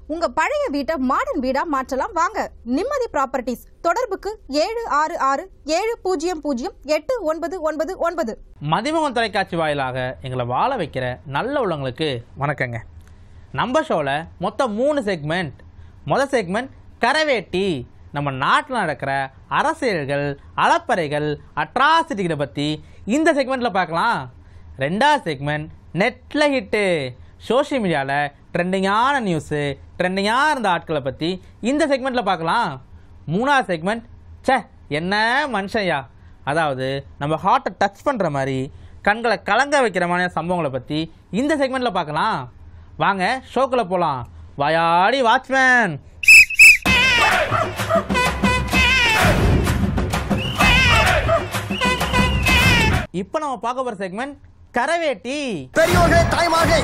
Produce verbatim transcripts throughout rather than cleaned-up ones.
உங்க பழைய வீட்டை மாடர்ன் வீடா மாற்றலாம் வாங்க. நிம்மதி ப்ராப்பர்ட்டிஸ். தொடர்புக்கு ஏழு ஆறு ஆறு ஏழு பூஜ்ஜியம் பூஜ்ஜியம் எட்டு ஒன்பது ஒன்பது ஒன்பது. மதிமுகம் தொலைக்காட்சி வாயிலாக எங்களை வாழ வைக்கிற நல்ல உள்ளவங்களுக்கு வணக்கங்க. நம்ம ஷோவில் மொத்தம் மூணு செக்மெண்ட். முதல் செக்மெண்ட் கரவேட்டி. நம்ம நாட்டில் நடக்கிற அரசியல்கள், அலப்பறைகள், அட்ராசிட்டிகளை பற்றி இந்த செக்மெண்ட்டில் பார்க்கலாம். ரெண்டாவது செக்மெண்ட் நெட்டில் ஹிட்டு. சோஷியல் மீடியாவில் ட்ரெண்டிங்கான நியூஸு, ட்ரெண்டிங்காக இருந்த ஆட்களை பற்றி இந்த செக்மெண்ட்டில் பார்க்கலாம். மூணாவது செக்மெண்ட் சே என்ன மனுஷன்யா, அதாவது நம்ம ஹார்ட்டை டச் பண்ணுற மாதிரி கண்களை கலங்க வைக்கிற மாதிரி சம்பவங்களை பற்றி இந்த செக்மெண்ட்டில் பார்க்கலாம். வாங்க ஷோக்குள்ளே போகலாம். வாயாடி வாட்ச்மேன். இப்போ நம்ம பார்க்க போகிற செக்மெண்ட் கரவேட்டி. பெரியோர்களே, தாய்மார்களே,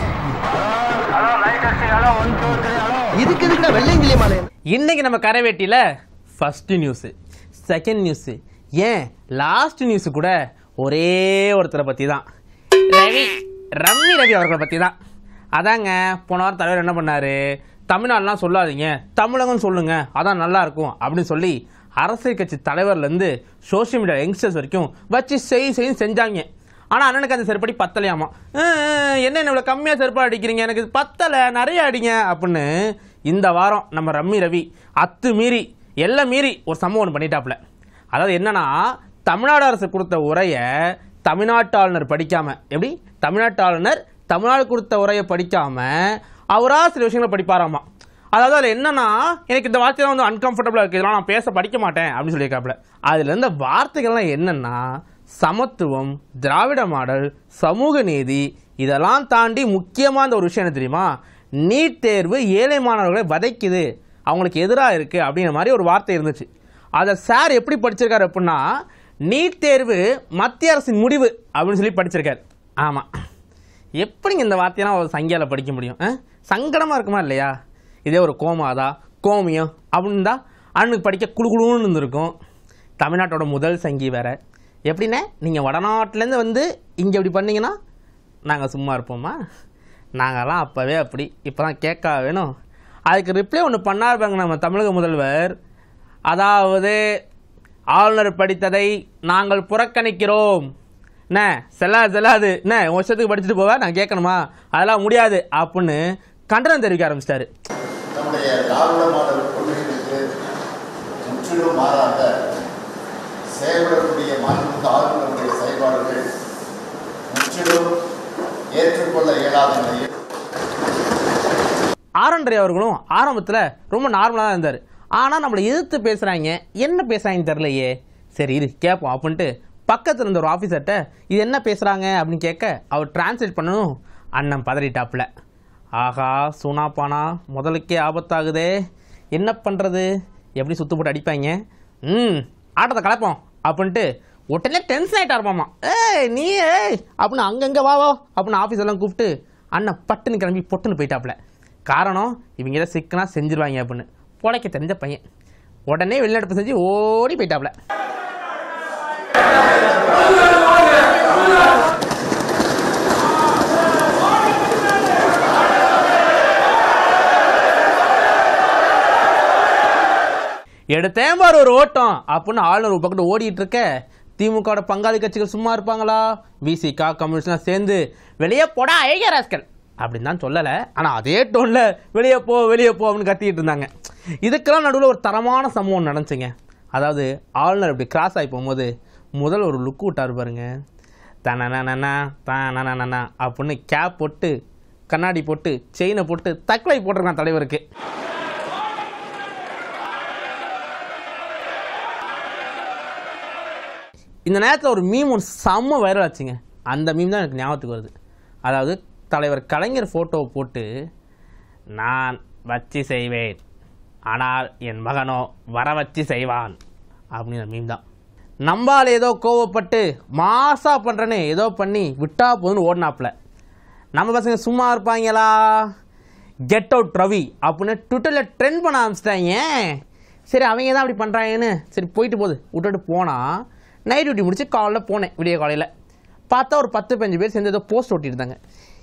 இன்னைக்கு நம்ம கரவேட்டியில் ஃபர்ஸ்ட் நியூஸு, செகண்ட் நியூஸு, ஏன் லாஸ்ட் நியூஸு கூட ஒரே ஒருத்தரை பற்றி தான். ரவி ரம்மி ரவி அவர்களை பற்றி தான். அதாங்க போன வாரம் தலைவர் என்ன பண்ணார், தமிழ்நாடுலாம் சொல்லாதீங்க, தமிழகம் சொல்லுங்க, அதான் நல்லா இருக்கும் அப்படின்னு சொல்லி அரசியல் கட்சி தலைவர்லேருந்து சோஷியல் மீடியா யங்ஸ்டர்ஸ் வரைக்கும் வச்சு செய் செய்யும் செஞ்சாங்க. ஆனால் அண்ணனுக்கு அந்த செருப்படி பத்தலையாமா. என்ன என்ன இவ்வளோ கம்மியாக செருப்பாக அடிக்கிறீங்க, எனக்கு பத்தலை, நிறைய அடிங்க அப்படின்னு இந்த வாரம் நம்ம ரம்மி ரவி அத்து மீறி எல்லாம் மீறி ஒரு சம்பவம் ஒன்று பண்ணிட்டாப்புல. அதாவது என்னன்னா, தமிழ்நாடு அரசு கொடுத்த உரையை தமிழ்நாட்டு ஆளுநர் படிக்காமல், எப்படி தமிழ்நாட்டு ஆளுநர் தமிழ்நாடு கொடுத்த உரையை படிக்காமல் அவராக சில விஷயங்களை படிப்பாராமா. அதாவது அதில் என்னன்னா, எனக்கு இந்த வார்த்தையெல்லாம் வந்து அன்கம்ஃபர்டபுளாக இருக்குது, இதெல்லாம் நான் பேச படிக்க மாட்டேன் அப்படின்னு சொல்லியிருக்காப்புல. அதில் இருந்த வார்த்தைகள்லாம் என்னென்னா, சமத்துவம், திராவிட மாடல், சமூக நீதி, இதெல்லாம் தாண்டி முக்கியமாக இந்த ஒரு விஷயம் என்ன தெரியுமா, நீட் தேர்வு ஏழை மாணவர்களை வதைக்குது, அவங்களுக்கு எதிராக இருக்குது அப்படிங்கிற மாதிரி ஒரு வார்த்தை இருந்துச்சு. அதை சார் எப்படி படிச்சிருக்காரு அப்படின்னா, நீட் தேர்வு மத்திய அரசின் முடிவு அப்படின்னு சொல்லி படிச்சிருக்காரு. ஆமாம், எப்படிங்க இந்த வார்த்தையெல்லாம் ஒரு சங்கியால் படிக்க முடியும்? சங்கடமாக இருக்குமா இல்லையா? இதே ஒரு கோமாதா, கோமியம் அப்படின்னு தான் அண்ணனுக்கு படிக்க குழு குழுன்னு இருந்திருக்கும். தமிழ்நாட்டோட முதல் சங்கி வேறு. எப்படின்னா, நீங்கள் வடநாட்டிலேருந்து வந்து இங்கே இப்படி பண்ணிங்கன்னா நாங்கள் சும்மா இருப்போமா? நாங்கள்லாம் அப்போவே அப்படி, இப்போ தான் கேட்கா வேணும். அதுக்கு ரிப்ளை ஒன்று பண்ணாருப்பாங்க நம்ம தமிழக முதல்வர். அதாவது ஆளுநர் படித்ததை நாங்கள் புறக்கணிக்கிறோம். என்ன செல்லாது செல்லாது, என்ன வருஷத்துக்கு படிச்சுட்டு போவ, நான் கேட்கணுமா, அதெல்லாம் முடியாது அப்படின்னு கண்டனம் தெரிவிக்க ஆரம்பிச்சிட்டாரு. நம்முடைய திராவிட மாடல் கொள்கைகளுக்கு முற்றிலும் மாறாக செயல்படக்கூடிய மாண்புமிகு ஆளுநருடைய செயல்பாடுகள் முற்றிலும் ஏற்றுக்கொள்ள இயலாத நிலையில் ஆரண்டரை அவர்களும் ஆரம்பத்தில் ரொம்ப நார்மலாக தான் இருந்தார். ஆனால் நம்மளை எதிர்த்து பேசுகிறாங்க, என்ன பேசுகிறாங்கன்னு தெரிலையே, சரி இது கேட்போம் அப்படின்ட்டு பக்கத்தில் இருந்த ஒரு ஆஃபீஸர்கிட்ட இது என்ன பேசுகிறாங்க அப்படின்னு கேட்க அவர் டிரான்ஸ்லேட் பண்ணணும். அண்ணன் பதறிட்டாப்புல. ஆகா சூனாப்பானா, முதலுக்கே ஆபத்தாகுதே, என்ன பண்ணுறது, எப்படி சுத்து போட்டு அடிப்பாங்க, ம் ஆட்டத்தை கலப்போம் அப்படின்ட்டு உடனே டென்ஷன் ஆகிட்டா இருப்பாமா. ஏய் நீ ஏய் அப்படின்னு அங்கங்கே வாவோ அப்படின்னு ஆஃபீஸ் எல்லாம் கூப்பிட்டு அண்ணன் பட்டுன்னு கிளம்பி பொட்டுன்னு போயிட்டாப்புல. காரணம், இவங்க ஏதாவது சிக்கனா செஞ்சிருவாங்க அப்படின்னு பொழைக்க தெரிஞ்ச பையன். உடனே வெளிநடப்பு செஞ்சு ஓடி போயிட்டாப்புல. எடுத்தேன் பாரு ஒரு ஓட்டம் அப்படின்னு ஆளுநர் ஒரு பக்கத்து ஓடிட்டு இருக்க, திமுக பங்காளி கட்சிகள் சும்மா இருப்பாங்களா? விசிகா கம்யூனிஸ்ட்லாம் சேர்ந்து வெளியே போடா ஐகராஸ்கள் அப்படின்னு தான் சொல்லலை, ஆனால் அதே டோனில் வெளியே போ வெளியே போ அப்படின்னு கத்திக்கிட்டு இருந்தாங்க. இதுக்கெல்லாம் நடுவில் ஒரு தரமான சம்பவம் நடந்துச்சுங்க. அதாவது ஆளுநர் இப்படி கிராஸ் ஆகி போகும்போது முதல் ஒரு லுக் விட்டார் பாருங்க. தனனா தானனா அப்படின்னு கேப் போட்டு, கண்ணாடி போட்டு, செயினை போட்டு, தக்லை போட்டிருக்கான் தலைவருக்கு. இந்த நேரத்தில் ஒரு மீம் ஒன்று செம்ம வைரல் ஆச்சுங்க. அந்த மீம் தான் எனக்கு ஞாபகத்துக்கு வருது. அதாவது தலைவர் கலைஞர் ஃபோட்டோவை போட்டு, நான் வச்சு செய்வேன் ஆனால் என் மகனோ வர வச்சு செய்வான் அப்படிங்கிற மீம் தான். நம்பால் ஏதோ கோவப்பட்டு மாசா பண்ணுறேன்னு ஏதோ பண்ணி விட்டா போதுன்னு ஓடினாப்புல. நம்ம பசங்க சும்மா இருப்பாங்களா? கெட் அவுட் ரவி அப்படின்னு ட்விட்டரில் ட்ரெண்ட் பண்ண ஆரம்பிச்சிட்டாங்க. சரி அவங்க தான் அப்படி பண்ணுறாங்கன்னு சரி போயிட்டு போகுது விட்டுட்டு போனால், நைட் டியூட்டி முடிச்சு காலையில் போனேன், விடிய காலையில் பார்த்தா ஒரு பத்து பதினஞ்சு பேர் சேர்ந்து ஏதோ போஸ்ட் ஓட்டியிருந்தாங்க.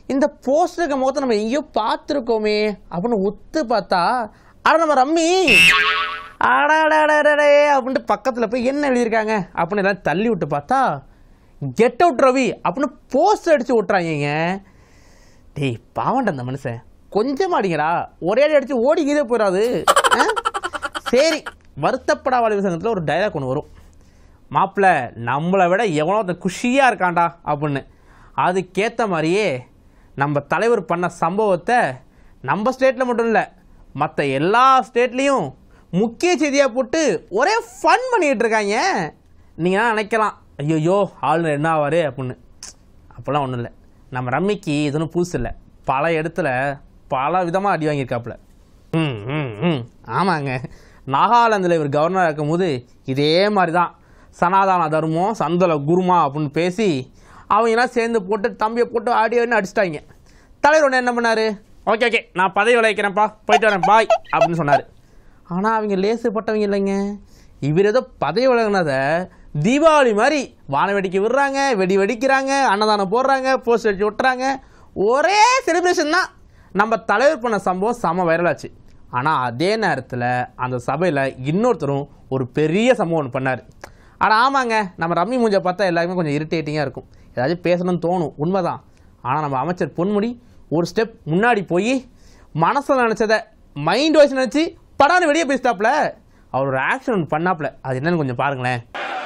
இந்த போஸ்டருக்கு முகத்தை நம்ம எங்கேயோ பார்த்துருக்கோமே அப்படின்னு ஒத்து பார்த்தா அட நம்ம ரம்மி அடாடே அப்படின்ட்டு பக்கத்தில் போய் என்ன எழுதியிருக்காங்க அப்படின்னு எல்லாம் தள்ளி விட்டு பார்த்தா கெட் அவுட் ரவி அப்படின்னு போஸ்டர் அடித்து விட்றாங்க. டேய் பாவண்ட அந்த மனுஷன் கொஞ்சமாக அடிங்கடா, ஒரே அடி அடித்து ஓடிக்கிதே போயிடாது. சரி, வருத்தப்படா வாலிப சங்கத்தில் ஒரு டைலாக் ஒன்று வரும், மாப்பிள்ளை நம்மளை விட எவ்வளோ அந்த குஷியாக இருக்காண்டா அப்படின்னு. அதுக்கேற்ற மாதிரியே நம்ம தலைவர் பண்ண சம்பவத்தை நம்ம ஸ்டேட்டில் மட்டும் இல்லை மற்ற எல்லா ஸ்டேட்லேயும் முக்கிய செய்தியாக போட்டு ஒரே ஃபன் பண்ணிகிட்டு இருக்காங்க. நீங்கள் நினைக்கலாம் ஐயோ ஆளுநர் என்ன ஆவார் அப்படின்னு. அப்போல்லாம் ஒன்றும் இல்லை, நம்ம ரம்மிக்கு இதுன்னு புதுசு இல்லை, பல இடத்துல பல விதமாக அடி வாங்கியிருக்காப்புல. ம் ம் ம் ஆமாங்க, நாகாலாந்தில் இவர் கவர்னராக இருக்கும்போது இதே மாதிரி தான் சனாதன தர்மம் சந்தல குருமா அப்படின்னு பேசி அவங்கெல்லாம் சேர்ந்து போட்டு தம்பியை போட்டு ஆடியோன்னு அடிச்சிட்டாங்க. தலைவர் ஒன்று என்ன பண்ணார், ஓகே ஓகே நான் பதவி விளைவிக்கிறேன்ப்பா போயிட்டு வரேன் பாய் அப்படின்னு சொன்னார். ஆனால் அவங்க லேசுப்பட்டவங்க இல்லைங்க, இவர் ஏதோ பதவி விலகினதை தீபாவளி மாதிரி வான வெடிக்க விடுறாங்க, வெடி வெடிக்கிறாங்க, அன்னதானம் போடுறாங்க, போஸ்ட் அடிச்சு விட்டுறாங்க, ஒரே செலிப்ரேஷன் தான். நம்ம தலைவர் பண்ண சம்பவம் செம வைரலாச்சு. ஆனால் அதே நேரத்தில் அந்த சபையில் இன்னொருத்தரும் ஒரு பெரிய சம்பவம் ஒன்று பண்ணார். ஆனால் ஆமாங்க, நம்ம ரம்மி மூஞ்சை பார்த்தா எல்லாருமே கொஞ்சம் இரிட்டேட்டிங்காக இருக்கும், ஏதாச்சும் பேசணும்னு தோணும், உண்மைதான். ஆனால் நம்ம அமைச்சர் பொன்முடி ஒரு ஸ்டெப் முன்னாடி போய் மனசில் நினச்சதை மைண்ட் வாய்ஸ் நினச்சி படான்னு வெளியே பேசிட்டாப்புல. அவர் ஒரு ஆக்ஷன் ஒன்று பண்ணாப்புல, அது என்னன்னு கொஞ்சம் பாருங்களேன்.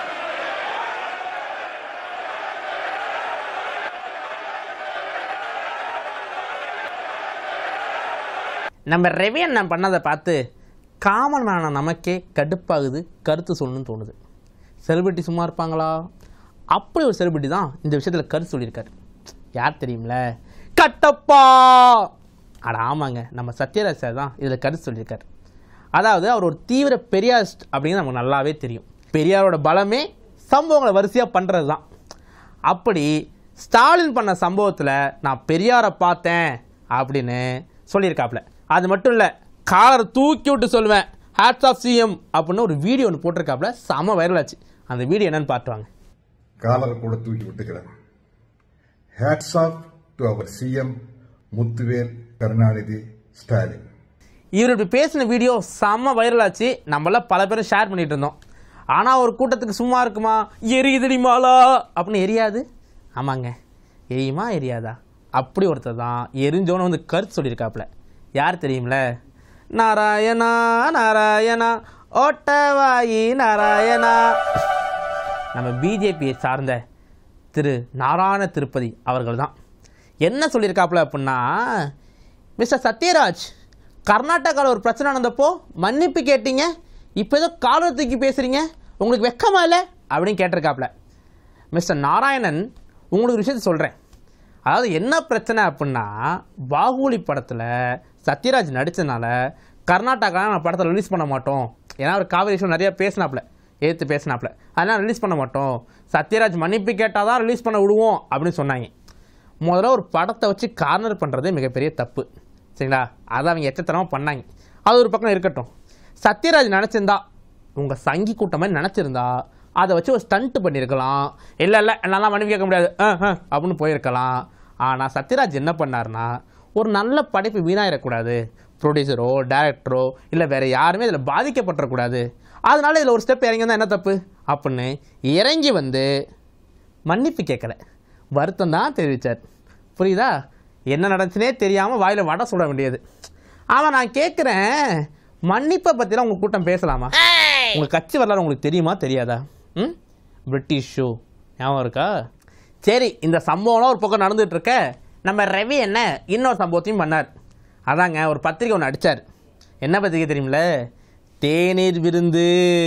நம்ம ரெவியன் நான் பண்ணதை பார்த்து காமன் மேன நமக்கே கடுப்பாகுது, கருத்து சொல்லணும்னு தோணுது. செலிபிரிட்டி சும்மா இருப்பாங்களா? அப்படி ஒரு செலிபிரிட்டி தான் இந்த விஷயத்தில் கருத்து சொல்லியிருக்காரு. யார் தெரியுமில? கட்டப்பா. அட ஆமாங்க, நம்ம சத்யராஜ் சார் தான் இதில் கருத்து சொல்லியிருக்காரு. அதாவது அவர் ஒரு தீவிர பெரியாரிஸ்ட் அப்படிங்கிறது நமக்கு நல்லாவே தெரியும். பெரியாரோட பலமே சம்பவங்களை வரிசையாக பண்ணுறது தான். அப்படி ஸ்டாலின் பண்ண சம்பவத்தில் நான் பெரியாரை பார்த்தேன் அப்படின்னு சொல்லியிருக்காப்புல. அது மட்டும் இல்லை, காலரை தூக்கி விட்டு சொல்லுவேன் ஹேட்ஸ் ஆஃப் சிஎம் அப்படின்னு ஒரு வீடியோ ஒன்று போட்டிருக்காப்புல, செம வைரலாச்சு. அந்த வீடியோ என்னன்னு பார்த்துவாங்க. காலரை கூட தூக்கி விட்டுக்கிறேன். ஹேட்ஸ் ஆஃப் டு அவர் சிஎம் முத்துவேல் கருணாநிதி ஸ்டாலின். இவர் இப்படி பேசின வீடியோ செம்ம வைரலாச்சு. நம்மளாம் பல பேரும் ஷேர் பண்ணிட்டு இருந்தோம். ஆனால் ஒரு கூட்டத்துக்கு சும்மா இருக்குமா, எரியுதடி மாலா அப்படின்னு எரியாது. ஆமாங்க, எரியுமா எரியாதா? அப்படி ஒருத்தர் தான் எரிஞ்சோன்னு வந்து கருத்து சொல்லியிருக்காப்புல. யார் தெரியுமில? நாராயணா நாராயணா ஓட்டவாயி நாராயணா. நம்ம பிஜேபியை சார்ந்த திரு நாராயண திருப்பதி அவர்கள் தான். என்ன சொல்லியிருக்காப்புல அப்படின்னா, மிஸ்டர் சத்யராஜ், கர்நாடகாவில் ஒரு பிரச்சனை நடந்தப்போ மன்னிப்பு கேட்டீங்க, இப்போ ஏதோ காலர் தூக்கி பேசுகிறீங்க, உங்களுக்கு வெக்கமா இல்லை அப்படின்னு கேட்டிருக்காப்புல. மிஸ்டர் நாராயணன், உங்களுக்கு ஒரு விஷயத்தை சொல்கிறேன். அதாவது என்ன பிரச்சனை அப்படின்னா, பாகுபலி படத்தில் சத்யராஜ் நடித்ததுனால கர்நாடகாவில் நம்ம படத்தை ரிலீஸ் பண்ண மாட்டோம். ஏன்னா ஒரு காவிரி விஷயம் நிறையா பேசினாப்புல, ஏற்று பேசினாப்புல, அதனால் ரிலீஸ் பண்ண மாட்டோம், சத்யராஜ் மன்னிப்பு கேட்டால் தான் ரிலீஸ் பண்ண விடுவோம் அப்படின்னு சொன்னாங்க. முதல்ல ஒரு படத்தை வச்சு கார்னர் பண்ணுறதே மிகப்பெரிய தப்பு, சரிங்களா? அதை அவங்க எச்சத்தனமாக பண்ணாங்க. அது ஒரு பக்கம் இருக்கட்டும். சத்யராஜ் நினச்சிருந்தா, உங்கள் சங்கி கூட்டம் மாதிரி நினச்சிருந்தா அதை வச்சு ஒரு ஸ்டண்ட் பண்ணியிருக்கலாம். இல்லை இல்லை என்னால் மன்னிப்பு கேட்க முடியாது அப்படின்னு போயிருக்கலாம். ஆனால் சத்யராஜ் என்ன பண்ணார்னா, ஒரு நல்ல படைப்பு வீணாயிடக்கூடாது, ப்ரொடியூசரோ டைரக்டரோ இல்லை வேறு யாருமே இதில் பாதிக்கப்பட்டுறக்கூடாது, அதனால இதில் ஒரு ஸ்டெப் இறங்கி வந்தால் என்ன தப்பு அப்படின்னு இறங்கி வந்து மன்னிப்பு கேட்கல, வருத்தம் தான் தெரிவித்தார். புரியுதா? என்ன நடந்துச்சுனே தெரியாமல் வாயில் வடை சுட வேண்டியது. ஆமாம், நான் கேட்குறேன், மன்னிப்பை பற்றிலாம் உங்கள் கூட்டம் பேசலாமா? உங்கள் கட்சி வரலாறு உங்களுக்கு தெரியுமா தெரியாதா? ம் பிரிட்டிஷ் ஷோ ஞாபகம் இருக்கா? சரி, இந்த சம்பவம்லாம் ஒரு பக்கம் நடந்துகிட்டு இருக்க, நம்ம ரவி என்ன இன்னொரு சம்பவத்தையும் பண்ணார். அதாங்க, ஒரு பத்திரிக்கை ஒன்று அடித்தார். என்ன பத்திரிக்கை தெரியுமில்ல? தேநீர் விருந்து.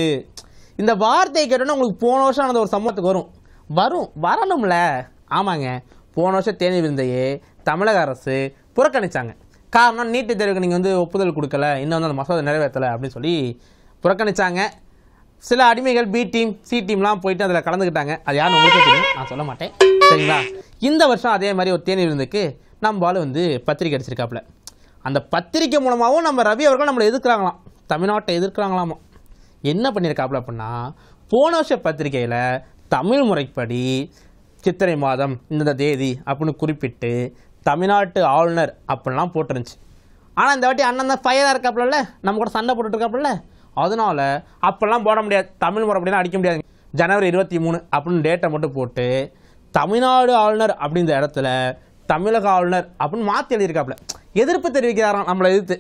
இந்த வார்த்தையை கேட்டோன்னா உங்களுக்கு போன வருஷம் நடந்த ஒரு சம்பவத்துக்கு வரும் வரும் வரணும்ல. ஆமாங்க, போன வருஷம் தேநீர் விருந்தையே தமிழக அரசு புறக்கணித்தாங்க. காரணம், நீட்டு தேர்வுக்கு நீங்கள் வந்து ஒப்புதல் கொடுக்கல, இன்னும் வந்து அந்த மசோதா நிறைவேற்றலை அப்படின்னு சொல்லி புறக்கணித்தாங்க. சில அடிமைகள் பி டீம் சி டீம்லாம் போயிட்டு அதில் கலந்துக்கிட்டாங்க. அது யாரும் உங்களுக்கே தெரியும், நான் சொல்ல மாட்டேன், சரிங்களா? இந்த வருஷம் அதே மாதிரி ஒரு தேநீர் விருந்துக்கு நம்ம ஆள் வந்து பத்திரிக்கை அடிச்சிருக்காப்புல. அந்த பத்திரிக்கை மூலமாகவும் நம்ம ரவி அவர்கள் நம்மளை எதிர்க்கிறாங்களாம், தமிழ்நாட்டை எதிர்க்கிறாங்களாமா. என்ன பண்ணியிருக்காப்புல அப்படின்னா, போன வருஷ பத்திரிகையில் தமிழ் முறைப்படி சித்திரை மாதம் இந்த தேதி அப்படின்னு குறிப்பிட்டு தமிழ்நாட்டு ஆளுநர் அப்படிலாம் போட்டுருந்துச்சு. ஆனால் இந்த வாட்டி அண்ணன் தான் ஃபயராக இருக்காப்புல, நம்ம கூட சண்டை போட்டுட்ருக்காப்புல, அதனால அப்போல்லாம் போட முடியாது, தமிழ் முறை அப்படிலாம் அடிக்க முடியாது. ஜனவரி இருபத்தி மூணு அப்படின்னு டேட்டை மட்டும் போட்டு தமிழ்நாடு ஆளுநர் அப்படின்ற இடத்துல தமிழக ஆளுநர் அப்படின்னு மாற்றி எழுதியிருக்காப்புல. எதிர்ப்பு தெரிவிக்கிறாராம் நம்மளை எதிர்த்து.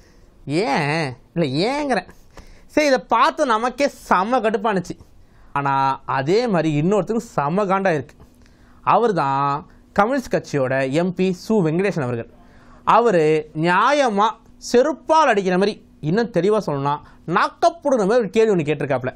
ஏன் இல்லை ஏங்கிறேன். சரி, இதை பார்த்து நமக்கே செம்ம கடுப்பானுச்சு. ஆனால் அதே மாதிரி இன்னொருத்தருக்கு செம்ம காண்டாக இருக்குது. அவர் தான் கம்யூனிஸ்ட் கட்சியோட எம்பி சு வெங்கடேசன் அவர்கள். அவர் நியாயமாக செருப்பால் அடிக்கிற மாதிரி, இன்னும் தெளிவாக சொல்லணும்னா நாக்கப்படுற மாதிரி ஒரு கேள்வி ஒன்று கேட்டிருக்காப்புல.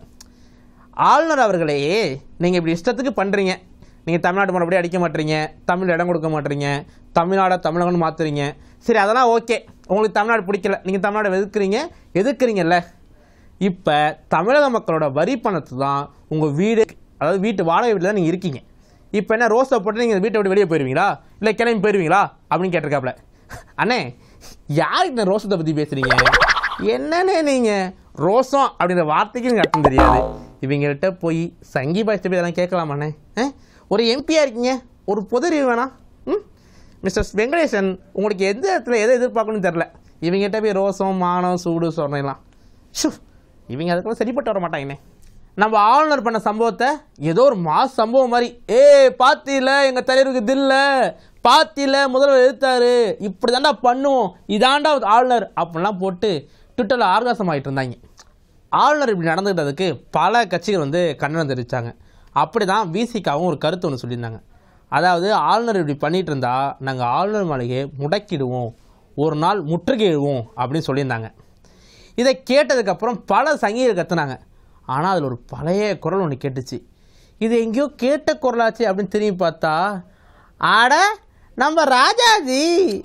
ஆளுநர் அவர்களே, நீங்கள் இப்படி இஷ்டத்துக்கு பண்ணுறீங்க, நீங்கள் தமிழ்நாட்டு முறைப்படி அடிக்க மாட்டீங்க, தமிழ் இடம் கொடுக்க மாட்டீங்க, தமிழ்நாடை தமிழகம்னு மாற்றுறீங்க. சரி, அதெல்லாம் ஓகே, உங்களுக்கு தமிழ்நாடு பிடிக்கல, நீங்கள் தமிழ்நாடு எதிர்க்கிறீங்க எதிர்க்கிறீங்கல்ல. இப்போ தமிழக மக்களோட வரி பணத்தை தான் உங்கள் வீடு, அதாவது வீட்டு வாடகை வீட்டில் தான் நீங்கள் இருக்கீங்க. இப்போ என்ன ரோஸை போட்டு நீங்கள் வீட்டை விட்டு வெளியே போயிடுவீங்களா, இல்லை கிளம்பி போயிடுவீங்களா அப்படின்னு கேட்டிருக்காப்புல. அண்ணே, யாருக்கு நான் ரோசத்தை பற்றி பேசுகிறீங்க? என்னண்ணே நீங்கள் ரோசம் அப்படின்ற வார்த்தைக்கு எனக்கு அர்த்தம் தெரியாது. இவங்கள்ட்ட போய் சங்கி பாய்ச்சி போய் இதெல்லாம் கேட்கலாமாண்ணே? ஒரு எம்பியாக இருக்கீங்க, ஒரு பொது அறிவு வேணாம். ம் மிஸ்டர் வெங்கடேசன், உங்களுக்கு எந்த இடத்துல எதை எதிர்பார்க்கணும்னு தெரில. இவங்ககிட்ட போய் ரோசம் மானம் சூடு சொன்னலாம். ஷூ, இவங்க அதுக்குள்ள சரிப்பட்டு வர மாட்டாங்கண்ணே. நம்ம ஆளுநர் பண்ண சம்பவத்தை ஏதோ ஒரு மாஸ் சம்பவம் மாதிரி, ஏ பாத்தியில எங்கள் தலைவருக்கு தில்ல, பாத்தியில முதல்வர் எதிர்த்தாரு, இப்படி தாண்டா பண்ணுவோம், இதாண்டா ஆளுநர் அப்படின்லாம் போட்டு ட்விட்டரில் ஆர்காசம் ஆகிட்டு இருந்தாங்க. ஆளுநர் இப்படி நடந்துக்கிட்டதுக்கு பல கட்சிகள் வந்து கண்டனம் தெரிவித்தாங்க. அப்படி தான் விசிகாவும் ஒரு கருத்து ஒன்று சொல்லியிருந்தாங்க. அதாவது ஆளுநர் இப்படி பண்ணிகிட்டு இருந்தால் நாங்கள் ஆளுநர் மாளிகையை முடக்கிடுவோம், ஒரு நாள் முற்றுகையிடுவோம் அப்படின்னு சொல்லியிருந்தாங்க. இதை கேட்டதுக்கப்புறம் பல சங்கிகள் கற்றுனாங்க. ஆனால் அதில் ஒரு பழைய குரல் ஒன்று கேட்டுச்சு. இது எங்கேயோ கேட்ட குரலாச்சு அப்படின்னு திரும்பி பார்த்தா, ஆட நம்ம ராஜாஜி,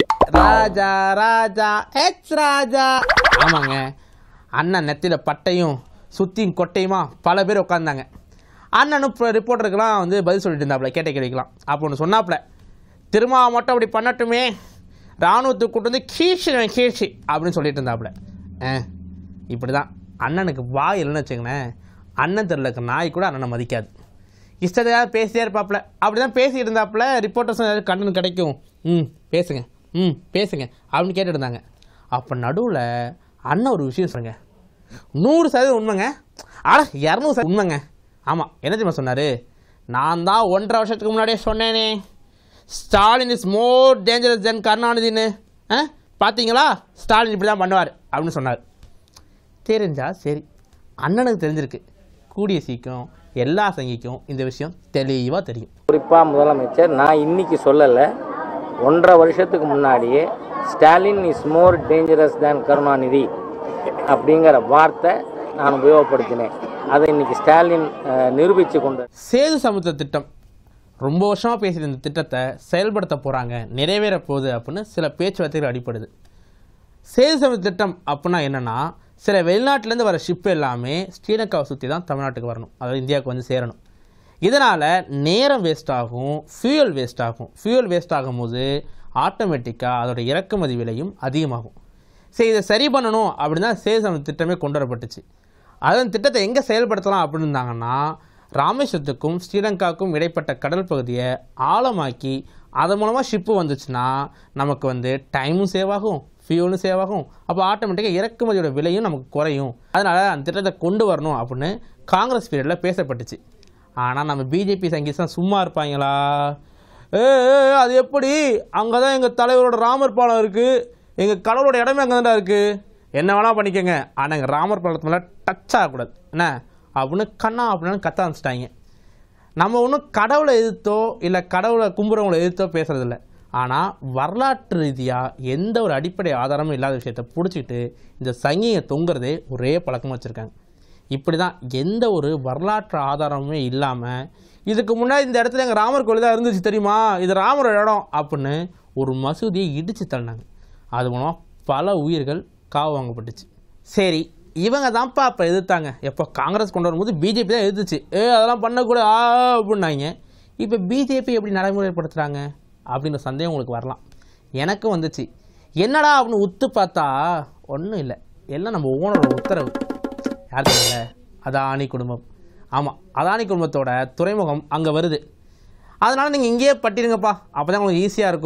ராஜா ராஜா எச் ராஜா. ஆமாங்க, அண்ணன் நெத்தியில் பட்டையும் சுத்தியும் கொட்டையுமா பல பேர் உட்காந்தாங்க. அண்ணனும் இப்போ ரிப்போர்ட்டருக்கெல்லாம் வந்து பதில் சொல்லிட்டு இருந்தாப்புல, கேட்ட கேட்கலாம். அப்போ ஒன்று சொன்னாப்புல, திரும்ப மட்டும் அப்படி பண்ணட்டுமே, இராணுவத்துக்கு கூட்டு வந்து கீழ்ச்சி கீழ்ச்சி அப்படின்னு சொல்லிட்டு இருந்தாப்புல. ஆ இப்படி தான் அண்ணனுக்கு வாய் இல்லைன்னு வச்சுக்கோங்களேன், அண்ணன் தெருல இருக்க நாய் கூட அண்ணனை மதிக்காது. இஷ்டத்தையாவது பேசியே இருப்பாப்புல. அப்படி தான் பேசிகிட்டு இருந்தாப்புல. ரிப்போர்ட்டர்ஸ் ஏதாவது கண்ணன் கிடைக்கும், ம் பேசுங்க ம் பேசுங்க அப்படின்னு கேட்டுட்டு இருந்தாங்க. அப்போ நடுவில் அண்ணன் ஒரு விஷயம் சொல்லுங்க, நூறு சதவீதம் உண்மைங்க, ஆட இரநூறு சதவீதம் உண்மைங்க. ஆமாம், என்ன தெரியுமா சொன்னார்? நான் தான் ஒன்றரை வருஷத்துக்கு முன்னாடியே சொன்னேனே, Stalin is more dangerous than கருணாநிதின்னு. ஆ பார்த்தீங்களா, ஸ்டாலின் இப்படி தான் பண்ணுவார் அப்படின்னு சொன்னார். தெரிஞ்சா சரி, அண்ணனுக்கு தெரிஞ்சிருக்கு, கூடிய சீக்கிரம் எல்லா சங்கிக்கும் இந்த விஷயம் தெளிவாக தெரியும். குறிப்பாக முதலமைச்சர் நான் இன்னைக்கு சொல்லலை, ஒன்றரை வருஷத்துக்கு முன்னாடியே Stalin is more dangerous than Karunanidhi அப்படிங்கிற வார்த்தை நான் உபயோகப்படுத்தினேன். அதை இன்னைக்கு ஸ்டாலின் நிரூபித்து கொண்டு. சேது சமுத்திர திட்டம் ரொம்ப வருஷமாக பேசிட்டு இந்த திட்டத்தை செயல்படுத்த போகிறாங்க, நிறைவேற போகுது அப்படின்னு சில பேச்சுவார்த்தைகள் அடிப்படுது. சேது சமுத்திர திட்டம் அப்படின்னா என்னென்னா, சில வெளிநாட்டிலேருந்து வர ஷிப் எல்லாமே ஸ்ரீலங்காவை சுற்றி தான் தமிழ்நாட்டுக்கு வரணும், அதாவது இந்தியாவுக்கு வந்து சேரணும். இதனால் நேரம் வேஸ்ட் ஆகும், ஃபியூயல் வேஸ்ட் ஆகும். ஃபியூயல் வேஸ்ட் ஆகும்போது ஆட்டோமேட்டிக்காக அதோட இறக்குமதி விலையும் அதிகமாகும். சரி, இதை சரி பண்ணணும் அப்படின்னா சேது சமுத்திர திட்டமே கொண்டு வரப்பட்டுச்சு. அதன் திட்டத்தை எங்கே செயல்படுத்தலாம் அப்படின்னு இருந்தாங்கன்னா, ராமேஸ்வரத்துக்கும் ஸ்ரீலங்காவுக்கும் இடைப்பட்ட கடல் பகுதியை ஆழமாக்கி அதன் மூலமாக ஷிப்பு வந்துச்சுன்னா நமக்கு வந்து டைமும் சேவ் ஆகும், ஃபியூலும் சேவ் ஆகும். அப்போ ஆட்டோமேட்டிக்காக இறக்குமதியோட விலையும் நமக்கு குறையும். அதனால் அந்த திட்டத்தை கொண்டு வரணும் அப்படின்னு காங்கிரஸ் பீரியடில் பேசப்பட்டுச்சு. ஆனால் நம்ம பிஜேபி சங்கீதம் சும்மா இருப்பாங்களா? ஏ அது எப்படி, அங்கே தான் எங்கள் தலைவரோட ராமர் பாலம் இருக்குது, எங்கள் கடவுளோட இடமே அங்கே தான் இருக்குது, என்ன வேணால் பண்ணிக்கோங்க, ஆனால் எங்கள் ராமர் பாலத்து மேலே டச் ஆகக்கூடாது என்ன அப்படின்னு கண்ணா அப்படின்னு கத்த ஆரம்பிச்சிட்டாங்க. நம்ம ஒன்றும் கடவுளை எதிர்த்தோ இல்லை கடவுளை கும்புறவங்களை எதிர்த்தோ பேசுகிறதில்ல. ஆனால் வரலாற்று ரீதியாக எந்த ஒரு அடிப்படை ஆதாரமும் இல்லாத விஷயத்தை பிடிச்சிட்டு இந்த சங்கியை தொங்குறதே ஒரே பழக்கமாக வச்சுருக்காங்க. இப்படி தான் எந்த ஒரு வரலாற்று ஆதாரமுமே இல்லாமல், இதுக்கு முன்னாடி இந்த இடத்துல எங்கள் ராமர் கோயில் தான் இருந்துச்சு தெரியுமா, இது ராமரோட இடம் அப்படின்னு ஒரு மசூதியை இடித்து தள்ளினாங்க. அது மூலமாக பல உயிர்கள் காவு வாங்கப்பட்டுச்சு. சரி, இவங்க தான்ப்பா அப்போ எதிர்த்தாங்க. எப்போ காங்கிரஸ் கொண்டு வரும்போது பிஜேபி தான் எதிர்த்துச்சு, ஏ அதெல்லாம் பண்ணக்கூட ஆ அப்படின்னாங்க. இப்போ பிஜேபி எப்படி நடைமுறைப்படுத்துகிறாங்க அப்படின்ற சந்தேகம் உங்களுக்கு வரலாம், எனக்கும் வந்துச்சு. என்னடா அப்படின்னு உத்து பார்த்தா ஒன்றும் இல்லை, எல்லாம் நம்ம ஓனரோட உத்தரவு. யார் தெரியல, அதானி குடும்பம். ஆமாம், அதானி குடும்பத்தோட துறைமுகம் அங்கே வருது. அதனால் நீங்கள் இங்கேயே பட்டிருங்கப்பா, அப்போ தான் உங்களுக்கு ஈஸியாக இருக்கும்.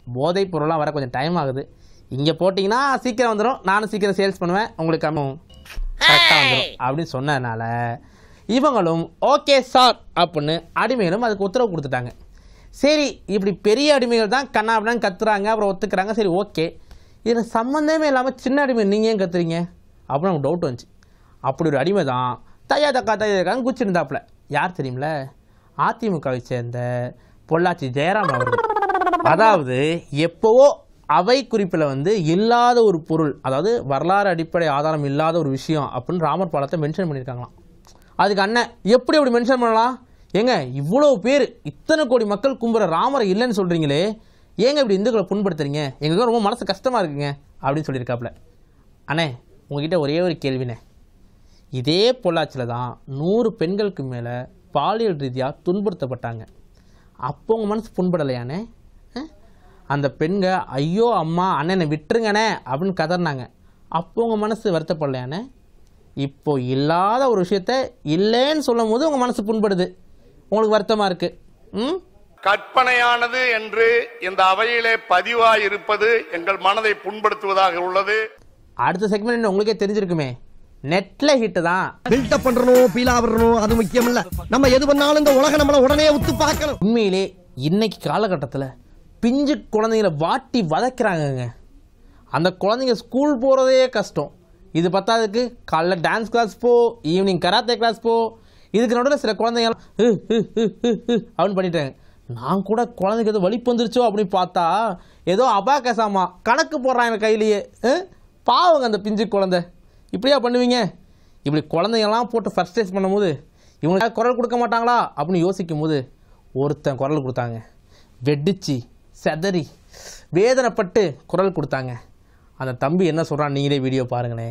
போதைப் பொருள்லாம் வர கொஞ்சம் டைம் ஆகுது. இங்கே போட்டிங்கன்னா சீக்கிரம் வந்துடும், நானும் சீக்கிரம் சேல்ஸ் பண்ணுவேன், உங்களுக்கு அம்மா கரெக்டாக வந்துடும் அப்படின்னு சொன்னதுனால இவங்களும் ஓகே சார் அப்படின்னு அடிமைகளும் அதுக்கு உத்தரவு கொடுத்துட்டாங்க. சரி, இப்படி பெரிய அடிமைகள் தான் கண்ணா அப்படின்னு கத்துறாங்க, அப்புறம் ஒத்துக்கிறாங்க. சரி ஓகே, இதில் சம்மந்தமே இல்லாமல் சின்ன அடிமை நீங்கள் ஏன் கத்துறீங்க அப்படின்னு நமக்கு டவுட் வந்துச்சு. அப்படி ஒரு அடிமை தான் தையா தக்கா தையா தக்கான்னு குச்சிருந்தாப்புல. யார் தெரியுமில? அதிமுகவை சேர்ந்த பொள்ளாச்சி ஜெயராம் அவர்கள். அதாவது எப்போவோ அவை குறிப்பில் வந்து இல்லாத ஒரு பொருள், அதாவது வரலாறு அடிப்படை ஆதாரம் இல்லாத ஒரு விஷயம் அப்படின்னு ராமர் பாலத்தை மென்ஷன் பண்ணியிருக்காங்களாம். அதுக்கு அண்ணன் எப்படி அப்படி மென்ஷன் பண்ணலாம்? ஏங்க இவ்வளோ பேர் இத்தனை கோடி மக்கள் கும்புற ராமரை இல்லைன்னு சொல்கிறீங்களே, ஏங்க இப்படி இந்துக்களை புண்படுத்துறீங்க, எங்களுக்கு ரொம்ப மனசு கஷ்டமாக இருக்குங்க அப்படின்னு சொல்லியிருக்காப்புல. அண்ணே உங்ககிட்ட ஒரே ஒரு கேள்விண்ணே, இதே பொள்ளாச்சியில் தான் நூறு பெண்களுக்கு மேலே பாலியல் ரீதியாக துன்புறுத்தப்பட்டாங்க. அப்போ உங்கள் மனசு புண்படலையானே? அந்த பெண்கள் ஐயோ அம்மா அண்ணனை விட்டுருங்கண்ணே அப்படின்னு கதறினாங்க. அப்போ உங்கள் மனசு வருத்தப்படலையானே? இப்போ இல்லாத ஒரு விஷயத்த இல்லைன்னு சொல்லும் போது உங்கள் மனசு புண்படுது, உங்களுக்கு வருத்தமாக இருக்கு. ம் கற்பனையானது என்று இந்த அவையிலே பதிவாய் இருப்பது எங்கள் மனதை புண்படுத்துவதாக உள்ளது. அடுத்த செக்மெண்ட் உங்களுக்கே தெரிஞ்சிருக்குமே, நெட்ல ஹிட் தான். பில்டப் பண்றணும், பீலா வரணும், அது முக்கியம் இல்ல. நம்ம எது பண்ணாலும் இந்த உலகம் நம்மள உடனே உத்து பார்க்கணும். உண்மையிலே இன்னைக்கு காலகட்டத்தில் பிஞ்சு குழந்தைங்களை வாட்டி வதைக்கிறாங்கங்க. அந்த குழந்தைங்க ஸ்கூல் போகிறதே கஷ்டம். இது பத்தாதுக்கு காலைல டான்ஸ் கிளாஸ் போ, ஈவினிங் கராத்தே கிளாஸ் போ, இதுக்கு நடுவில் சில குழந்தைங்களாம் அப்படின்னு பண்ணிட்டாங்க. நான் கூட குழந்தைக்கு ஏதோ வலிப்பு வந்துருச்சோ அப்படின்னு பார்த்தா ஏதோ அபாக்கசாமா கணக்கு போடுறாங்க கையிலேயே. பாவங்க அந்த பிஞ்சு குழந்தை. இப்படியா பண்ணுவீங்க? இப்படி குழந்தைங்கள்லாம் போட்டு ஃபர்ஸ்டேஜ் பண்ணும்போது இவங்களுக்கு குரல் கொடுக்க மாட்டாங்களா அப்படின்னு யோசிக்கும் போது ஒருத்தன் குரல் கொடுத்தாங்க. வெடிச்சு செதறி வேதனைப்பட்டு குரல் கொடுத்தாங்க. அந்த தம்பி என்ன சொல்கிறான் நீங்களே வீடியோ பாருங்களேன்.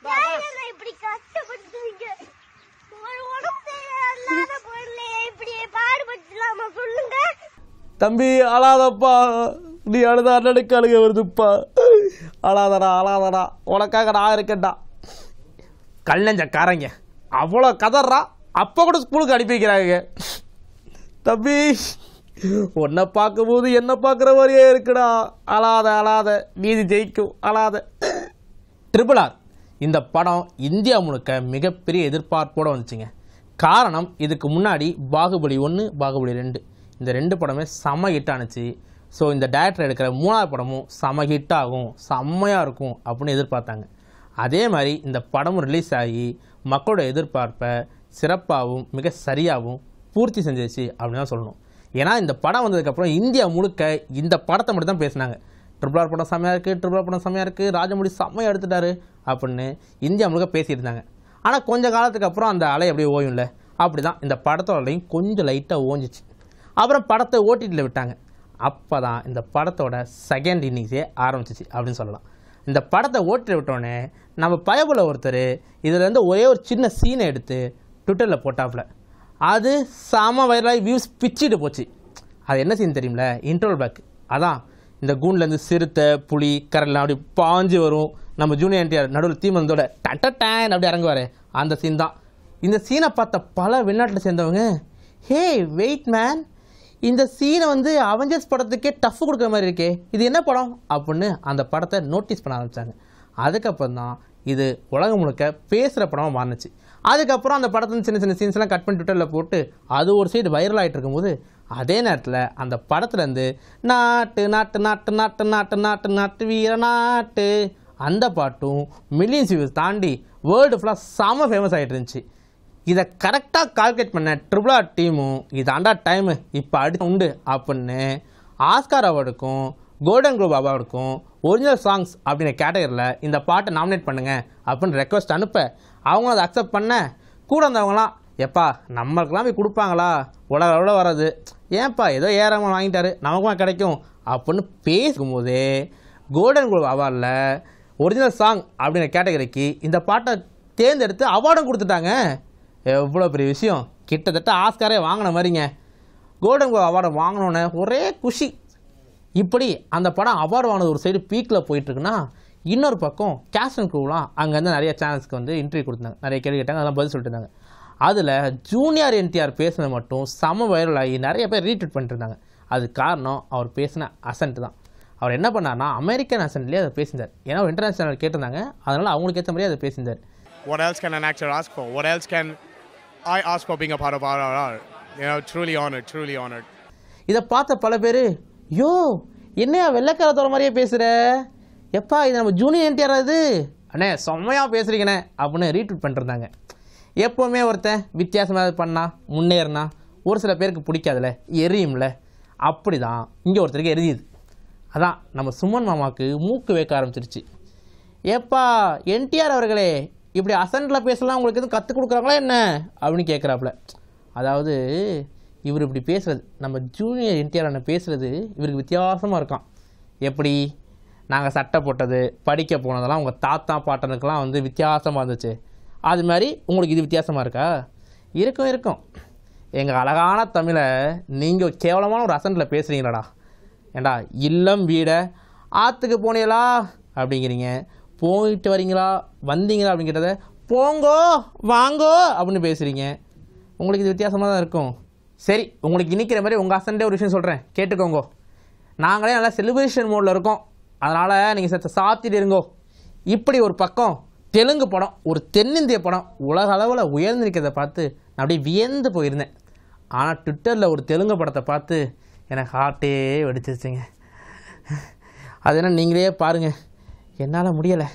தம்பி அழாதப்பா, நீ அழுதா அண்ணனுக்கு அழுக வருதுப்பா, அழாதடா அழாதடா, உனக்காக நான் இருக்கேன்டா. கல்லஞ்சக்காரங்க அவ்வளோ கதறா, அப்போ கூட ஸ்கூலுக்கு அனுப்பி வைக்கிறாங்க. தம்பி உன்னை பார்க்கும்போது என்ன பார்க்குற மாதிரியே இருக்குடா, அழாத அழாத, நீதி ஜெயிக்கும், அழாத. ட்ரிபிள் ஆர் இந்த படம் இந்தியா முழுக்க மிகப்பெரிய எதிர்பார்ப்போடு வந்துச்சுங்க. காரணம், இதுக்கு முன்னாடி பாகுபலி ஒன்று பாகுபலி ரெண்டு இந்த ரெண்டு படமே செம்ம ஹிட் ஆணுச்சு. ஸோ இந்த டேரக்டர் எடுக்கிற மூணாவது படமும் செம்ம ஹிட் ஆகும், செம்மையாக இருக்கும் அப்படின்னு எதிர்பார்த்தாங்க. அதே மாதிரி இந்த படமும் ரிலீஸ் ஆகி மக்களோட எதிர்பார்ப்பை சிறப்பாகவும் மிக சரியாகவும் பூர்த்தி செஞ்சிச்சு அப்படின்னு தான் சொல்லணும். ஏன்னா இந்த படம் வந்ததுக்கப்புறம் இந்தியா முழுக்க இந்த படத்தை மட்டும் தான் பேசினாங்க. ட்ரிபிள் ஆர் படம் செம்மையாக இருக்குது, ட்ரிபிள் ஆர் படம் செம்மையாக இருக்குது, ராஜமௌழி செம்மையாக எடுத்துட்டாரு அப்படின்னு இந்தியா முழுக்க பேசிட்டு இருந்தாங்க. ஆனால் கொஞ்சம் காலத்துக்கு அப்புறம் அந்த அலை அப்படியே ஓயும்ல, அப்படி தான் இந்த படத்தோடையும் கொஞ்சம் லைட்டாக ஓஞ்சிச்சு. அப்புறம் படத்தை ஓடிடியில் விட்டாங்க. அப்போ தான் இந்த படத்தோட செகண்ட் இன்னிங்ஸே ஆரம்பிச்சிச்சு அப்படின்னு சொல்லலாம். இந்த படத்தை ஓட்டில் விட்டோடனே நம்ம பயபுல ஒருத்தர் இதுலேருந்து ஒரே ஒரு சின்ன சீனை எடுத்து ட்விட்டரில் போட்டாப்புல. அது செம வைரலாகி வியூஸ் பிச்சுட்டு போச்சு. அது என்ன சீன் தெரியுமில? இன்ட்ரோல் பேக். அதான் இந்த கூண்லேருந்து சிறுத்தை புலி கரலாம் அப்படி பாஞ்சு வரும், நம்ம ஜூனியர் என்டிஆர் நடுவில் தீமந்தோட டட்ட டேன் அப்படி இறங்குவார், அந்த சீன் தான். இந்த சீனை பார்த்த பல வெளிநாட்டில் சேர்ந்தவங்க, ஹே வெயிட் மேன், இந்த சீனை வந்து அவெஞ்சர்ஸ் படத்துக்கே டஃப் கொடுக்குற மாதிரி இருக்கே, இது என்ன படம் அப்படின்னு அந்த படத்தை நோட்டீஸ் பண்ண ஆரம்பித்தாங்க. அதுக்கப்புறம் தான் இது உலகம் முழுக்க பேசுகிற படமாக மாறினுச்சு. அதுக்கப்புறம் அந்த படத்துல சின்ன சின்ன சீன்ஸ்லாம் கட் பண்ணி ட்விட்டரில் போட்டு அது ஒரு சைடு வைரல் ஆகிட்டு இருக்கும்போது, அதே நேரத்தில் அந்த படத்துலேருந்து நாட்டு நாட்டு நாட்டு நாட்டு நாட்டு நாட்டு நாட்டு வீர நாட்டு அந்த பாட்டும் மில்லியன்ஸ் வியூஸ் தாண்டி வேர்ல்டு ஃபுல்லாக செம ஃபேமஸ் ஆகிட்டு இருந்துச்சு. இதை கரெக்டாக கால்குலேட் பண்ண ட்ரிபிள் ஆர் டீமும் இதாண்டா டைமு இப்போ அடி உண்டு அப்படின்னு ஆஸ்கார் அவார்டுக்கும் கோல்டன் குளோப் அவார்டுக்கும் ஒரிஜினல் சாங்ஸ் அப்படின்ற கேட்டகரியில் இந்த பாட்டை நாமினேட் பண்ணுங்க அப்படின்னு ரெக்வஸ்ட் அனுப்ப அவங்களும் அதை அக்செப்ட் பண்ண, கூட வந்தவங்களாம் எப்பா நம்மளுக்கெல்லாம் போய் கொடுப்பாங்களா, உலக அளவில் வராது, ஏன்ப்பா ஏதோ ஏறாமல் வாங்கிட்டாரு நமக்கும் கிடைக்கும் அப்படின்னு பேசும்போதே கோல்டன் குளோப் அவார்டில் ஒரிஜினல் சாங் அப்படின்ற கேட்டகரிக்கு இந்த பாட்டை தேர்ந்தெடுத்து அவார்டும் கொடுத்துட்டாங்க. எவ்வளோ பெரிய விஷயம், கிட்டத்தட்ட ஆஸ்காரே வாங்கின மாதிரிங்க. கோல்டன் குளோப் அவார்டை வாங்கினோன்னே ஒரே குஷி. இப்படி அந்த படம் அவார்டு வாங்கினது ஒரு சைடு பீக்கில் போயிட்டுருக்குன்னா, இன்னொரு பக்கம் கேஸ்ட் அண்ட் க்ரூலாம் அங்கேருந்து நிறைய சேனல்ஸ்க்கு வந்து இன்டர்வியூ கொடுத்தாங்க, நிறைய கேள்வி கேட்டாங்க, அதெல்லாம் பதில் சொல்லிட்டு இருந்தாங்க. அதில் ஜூனியர் என்டிஆர் பேசினது மட்டும் செம வைரல் ஆகி நிறைய பேர் ரீட்வீட் பண்ணிட்டு இருந்தாங்க. அது காரணம் அவர் பேசின அசன்ட் தான். அவர் என்ன பண்ணார்னா அமெரிக்கன் ஆக்சன்ட்லேயே அதை பேசியிருந்தார். ஏன்னா இன்டர்நேஷனல் கேட்டிருந்தாங்க, அதனால் அவங்களுக்கு ஏற்ற மாதிரியே அதை பேசியிருந்தார். What else can an actor ask for? What else can I ask for being a part of R R R? You know, truly honored, truly honored. இதை பார்த்த பல பேர், யோ என்னையா வெள்ளைக்கார தோற மாதிரியே பேசுகிற, எப்பா இது நம்ம ஜூனியர் என்டிஆர் அது அண்ணே செம்மையாக பேசுகிறீங்கண்ணே அப்படின்னு ரீட்வீட் பண்ணிருந்தாங்க. எப்போவுமே ஒருத்தன் வித்தியாசமாக பண்ணா முன்னேறினா ஒரு சில பேருக்கு பிடிக்காதுல, எரியும்ல, அப்படி தான் இங்கே ஒருத்தருக்கு எரியுது. அதான் நம்ம சுமன் மாமாவுக்கு மூக்கு வைக்க ஆரம்பிச்சிருச்சு. ஏப்பா என்டிஆர் அவர்களே இப்படி அசன்டில் பேசலாம் உங்களுக்கு எதுவும் கற்றுக் கொடுக்குறாங்களா என்ன அப்படின்னு கேட்குறாப்புல. அதாவது இவர் இப்படி பேசுகிறது, நம்ம ஜூனியர் என்டிஆர் அண்ணன் பேசுகிறது இவருக்கு வித்தியாசமாக இருக்கான். எப்படி நாங்கள் சட்டை போட்டது படிக்க போனதெல்லாம் உங்கள் தாத்தா பாட்டனுக்கெல்லாம் வந்து வித்தியாசமாக இருந்துச்சு, அது மாதிரி உங்களுக்கு இது வித்தியாசமாக இருக்கா? இருக்கும் இருக்கும். எங்கள் அழகான தமிழை நீங்கள் கேவலமான ஒரு அசன்டில் பேசுகிறீங்களாடா. ஏண்டா இல்லம் வீட ஆற்றுக்கு போனீங்களா அப்படிங்கிறீங்க, போயிட்டு வரீங்களா வந்தீங்களா அப்படிங்கிறத போங்கோ வாங்கோ அப்படின்னு பேசுகிறீங்க. உங்களுக்கு இது வித்தியாசமாக தான் இருக்கும். சரி, உங்களுக்கு இன்றைக்கிற மாதிரி உங்கள் அசன்டே ஒரு விஷயம் சொல்கிறேன், கேட்டுக்கோங்கோ. நாங்களே நல்லா செலிப்ரேஷன் மோடில் இருக்கோம், அதனால் நீங்கள் சத்த சாத்திட்டு இருங்கோ. இப்படி ஒரு பக்கம் தெலுங்கு படம், ஒரு தென்னிந்திய படம் உலக அளவில் உயர்ந்திருக்கிறத பார்த்து நான் அப்படியே வியந்து போயிருந்தேன். ஆனால் ட்விட்டரில் ஒரு தெலுங்கு படத்தை பார்த்து எனக்கு ஹார்ட்டே வெடிச்சிருச்சுங்க. அது என்ன நீங்களே பாருங்கள், என்னால் முடியலை.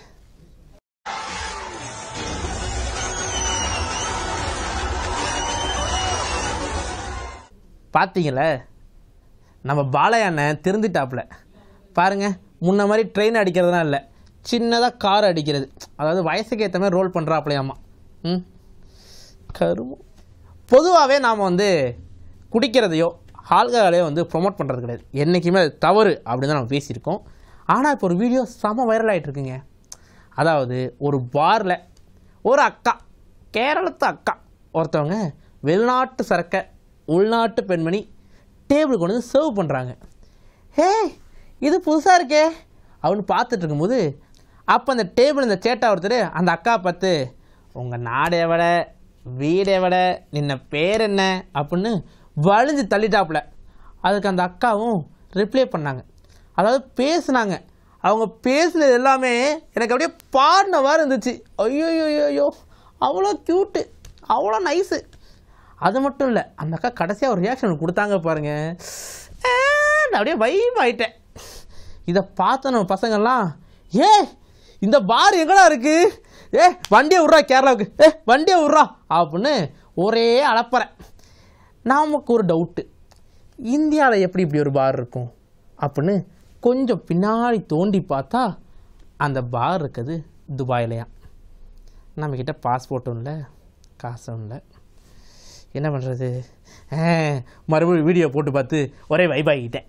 பார்த்தீங்களே நம்ம பாலையானை திருந்திட்டாப்புல பாருங்கள். முன்ன மாதிரி ட்ரெயின் அடிக்கிறதுலாம் இல்லை, சின்னதாக கார் அடிக்கிறது, அதாவது வயசுக்கு ஏற்ற மாதிரி ரோல் பண்ணுறாப்புலையாம்மா. ம் கருமம். பொதுவாகவே நாம் வந்து குடிக்கிறதையோ ஆல்கஹாலையோ வந்து ப்ரொமோட் பண்ணுறது கிடையாது, என்றைக்குமே அது தவறு அப்படின்னு தான் நம்ம பேசியிருக்கோம். ஆனால் இப்போ ஒரு வீடியோ செம வைரல் ஆகிட்டுருக்குங்க. அதாவது ஒரு பாரில் ஒரு அக்கா, கேரளத்து அக்கா ஒருத்தவங்க வெளிநாட்டு சரக்கை உள்நாட்டு பெண்மணி டேபிள் கொண்டு வந்து சர்வ் பண்ணுறாங்க. ஹே இது புதுசாக இருக்கே அப்படின்னு பார்த்துட்டு இருக்கும்போது அப்போ அந்த டேபிள் இந்த சேட்டா ஒருத்தர் அந்த அக்கா பார்த்து, உங்கள் நாடை விட வீடை விட நின்ன பேர் என்ன அப்படின்னு வலிஞ்சு தள்ளிட்டாப்புல. அதுக்கு அந்த அக்காவும் ரிப்ளை பண்ணாங்க, அதாவது பேசுனாங்க. அவங்க பேசுனது எல்லாமே எனக்கு அப்படியே பாடினவாறு இருந்துச்சு. ஐயோ ஐயோ அவ்வளோ க்யூட்டு, அவ்வளோ நைஸு. அது மட்டும் இல்லை, அந்த அக்கா கடைசியாக ஒரு ரியாக்ஷன் கொடுத்தாங்க பாருங்கள், நான் அப்படியே வைப் ஆகிட்டேன். இதை பார்த்த நம்ம பசங்கள்லாம், ஏ இந்த பார் எங்கடா இருக்குது, ஏ வண்டியை விட்றா கேரளாவுக்கு, ஏ வண்டியை விட்றா அப்படின்னு ஒரே அலப்பறேன். நமக்கு ஒரு டவுட்டு, இந்தியாவில் எப்படி இப்படி ஒரு பார் இருக்கும் அப்படின்னு கொஞ்சம் பின்னாடி தோண்டி பார்த்தா அந்த பார் இருக்குது துபாயிலையா. நம்மக்கிட்ட பாஸ்போர்ட்டும் இல்லை காசும் இல்லை, என்ன பண்ணுறது? மறுபடியும் வீடியோ போட்டு பார்த்து ஒரே வைபாகிட்டேன்.